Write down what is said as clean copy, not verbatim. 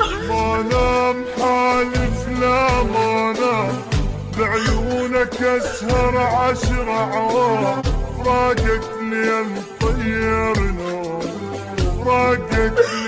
ما نام حالف لا ما نام، بعيونك اسهر 10 عوام، فراقك لين طير نوم، فراقك